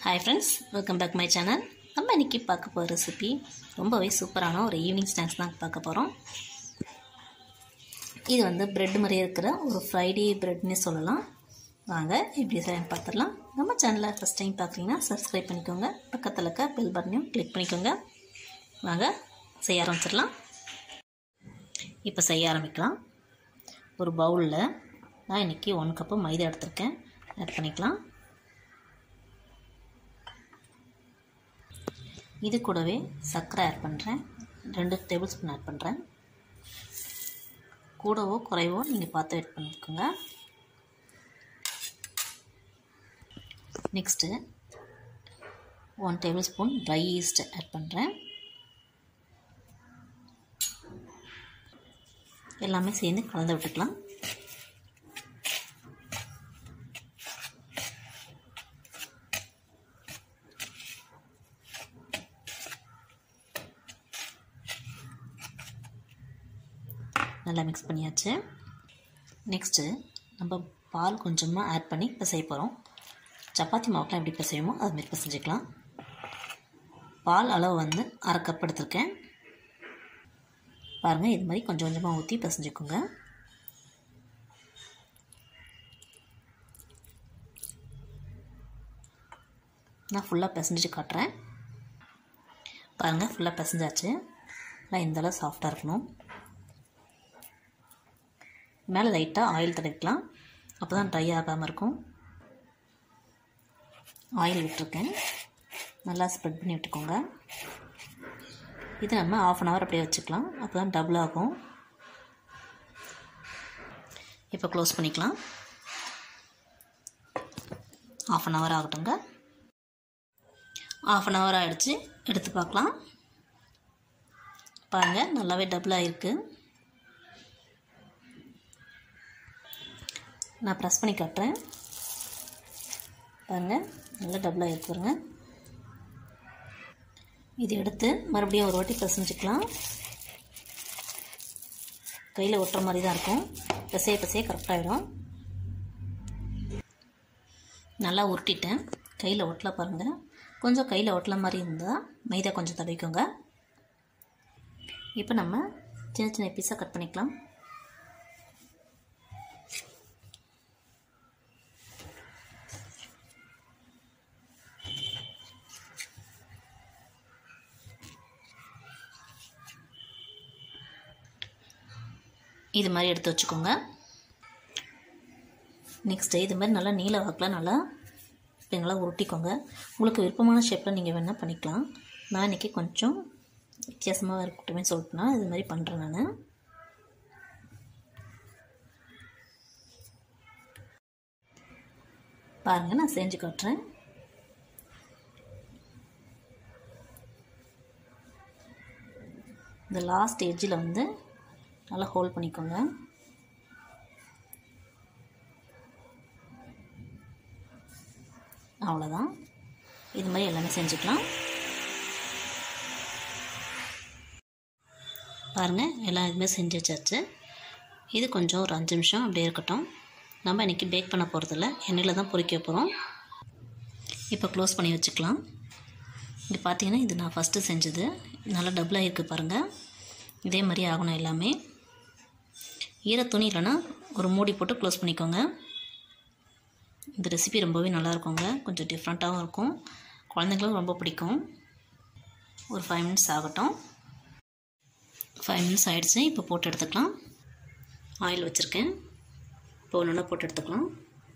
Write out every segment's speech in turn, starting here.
Hi friends, welcome back my channel. நம்ம இன்னைக்கு பார்க்க போற ரெசிபி ரொம்பவே சூப்பரான ஒரு ஈவினிங் ஸ்நாக்ஸ் தான் பார்க்க போறோம். இது வந்து பிரெட் மாதிரியே இருக்கிற ஒரு ஃப்ரைடே பிரெட்னே சொல்லலாம். வாங்க எப்படி செய்யணும் பார்த்துடலாம். நம்ம சேனலை ஃபர்ஸ்ட் டைம் பார்க்குறீங்கன்னா சப்ஸ்கிரைப் பண்ணிக்கோங்க. பக்கத்துல இருக்க பெல் பட்டனையும் கிளிக் பண்ணிக்கோங்க. வாங்க செய்ய ஆரம்பிச்சிடலாம். இப்போ செய்ய ஆரம்பிக்கலாம். ஒரு பவுல்ல நான் இன்னைக்கு 1 கப் மைதா எடுத்துர்க்கேன். ஆட் பண்ணிக்கலாம். இது கூடவே சர்க்கரை ஆட் பண்ணுறேன். 2 டேபிள் ஸ்பூன் ஆட் பண்ணுறேன். கூடவோ குறைவோ நீங்கள் பார்த்து ஆட் பண்ணிக்கோங்க. Next 1 tablespoon dry yeast add பண்ணுறேன். எல்லாமே சேர்ந்து கலந்து விட்டுக்கலாம். நல்லா மிக்ஸ் பண்ணியாச்சு. நெக்ஸ்ட்டு நம்ம பால் கொஞ்சமாக ஆட் பண்ணி பிசைய போகிறோம். சப்பாத்தி மாவுக்கெலாம் எப்படி பிசையுமோ அதுமாரி பிசைஞ்சிக்கலாம். பால் அளவு வந்து 1/2 கப் எடுத்துருக்கேன். பாருங்கள், இது மாதிரி கொஞ்சம் கொஞ்சமாக ஊற்றி பிசைஞ்சிக்கோங்க. நான் ஃபுல்லாக பிசைஞ்சிட்டு காட்டுறேன். பாருங்கள், ஃபுல்லாக பிசைஞ்சாச்சு. ஆனால் இந்தளவு சாஃப்டாக இருக்கணும். மேலே லைட்டாக ஆயில் தடவிக்கலாம். அப்போ தான் ட்ரை ஆகாமல் இருக்கும். ஆயில் விட்டுருக்கேன். நல்லா ஸ்ப்ரெட் பண்ணி விட்டுக்கோங்க. இது நம்ம 1/2 hour அப்படியே வச்சுக்கலாம். அப்போ தான் டபுள் ஆகும். இப்போ க்ளோஸ் பண்ணிக்கலாம். 1/2 hour ஆகட்டுங்க. 1/2 hour ஆகிடுச்சு. எடுத்து பார்க்கலாம். பாருங்கள், நல்லாவே டபுள் ஆகிருக்கு. நான் ப்ரெஸ் பண்ணி காட்டுறேன். பாருங்கள், நல்லா டபுளாக இருக்குங்க. இது எடுத்து மறுபடியும் ஒரு வாட்டி பிசைஞ்சிக்கலாம். கையில் ஒட்டுற மாதிரி தான் இருக்கும். பிசைய கரெக்டாகிடும். நல்லா உருட்டிட்டேன். கையில் ஒட்டல பாருங்கள். கொஞ்சம் கையில் ஒட்டல மாதிரி இருந்தால் மைதா கொஞ்சம் தடவிக்கோங்க. இப்போ நம்ம சின்ன சின்ன பீஸாக கட் பண்ணிக்கலாம். இது மாதிரி எடுத்து வச்சுக்கோங்க. நெக்ஸ்ட்டு இது மாதிரி நல்லா நீல வாக்கில் நல்லா நல்லா உருட்டிக்கோங்க. உங்களுக்கு விருப்பமான ஷேப்பில் நீங்கள் வேணால் பண்ணிக்கலாம். நான் இன்றைக்கி கொஞ்சம் வித்தியாசமாக இருக்கட்டுமே சொல்லிட்டுனா இது மாதிரி பண்ணுறேன் நான். பாருங்கள், நான் செஞ்சு காட்டுறேன். இந்த லாஸ்ட் எட்ஜில் வந்து நல்லா ஹோல்ட் பண்ணிக்கோங்க. அவ்வளோதான். இது மாதிரி எல்லாமே செஞ்சுக்கலாம். பாருங்கள், எல்லாம் இதுமாதிரி செஞ்சு வச்சாச்சு. இது கொஞ்சம் ஒரு 5 நிமிஷம் அப்படியே இருக்கட்டும். நம்ம இன்றைக்கி பேக் பண்ண போகிறதில்ல, எண்ணெயில் தான் பொரிக்க போகிறோம். இப்போ க்ளோஸ் பண்ணி வச்சுக்கலாம். இங்கே பார்த்தீங்கன்னா இது நான் ஃபஸ்ட்டு செஞ்சது. நல்லா டபுளாக இருக்குது பாருங்கள். இதே மாதிரி ஆகணும் எல்லாமே. ஈர துணி இல்லைன்னா ஒரு மூடி போட்டு க்ளோஸ் பண்ணிக்கோங்க. இந்த ரெசிபி ரொம்பவே நல்லாயிருக்குங்க. கொஞ்சம் டிஃப்ரெண்ட்டாகவும் இருக்கும். குழந்தைங்களும் ரொம்ப பிடிக்கும். ஒரு 5 minutes ஆகட்டும். 5 minutes ஆகிடுச்சு. இப்போ போட்டு எடுத்துக்கலாம். ஆயில் வச்சுருக்கேன். இப்போ ஒன்று போட்டு எடுத்துக்கலாம்.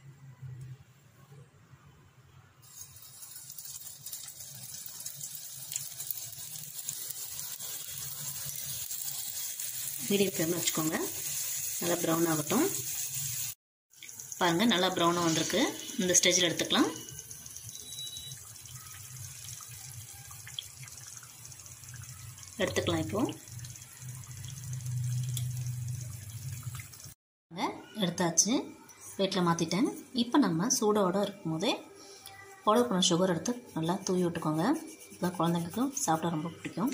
மீடியம் ஃப்ளேமில் வச்சுக்கோங்க. நல்லா ப்ரௌன் ஆகட்டும். பாருங்கள், நல்லா ப்ரௌனாக வந்திருக்கு. இந்த ஸ்டேஜில் எடுத்துக்கலாம். இப்போது எடுத்தாச்சு. பிளேட்டில் மாற்றிட்டேன். இப்போ நம்ம சூடோடு இருக்கும் போதே பவுடர் பண்ண சுகர் எடுத்து நல்லா தூவி விட்டுக்கோங்க. இப்போ குழந்தைங்களுக்கு சாப்பிட ரொம்ப பிடிக்கும்.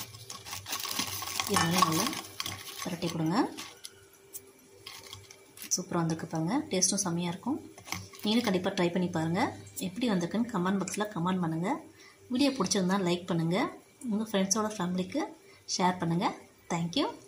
இது மாதிரி நல்லா பரட்டி கொடுங்க. சூப்பராக வந்திருக்கு பாருங்கள். டேஸ்ட்டும் செம்மையாக இருக்கும். நீங்களும் கண்டிப்பாக ட்ரை பண்ணி பாருங்கள். எப்படி வந்திருக்குன்னு கமெண்ட் பாக்ஸில் கமெண்ட் பண்ணுங்கள். வீடியோ பிடிச்சிருந்தால் லைக் பண்ணுங்கள். உங்கள் ஃப்ரெண்ட்ஸோட ஃபேமிலிக்கு ஷேர் பண்ணுங்கள். தேங்க்யூ.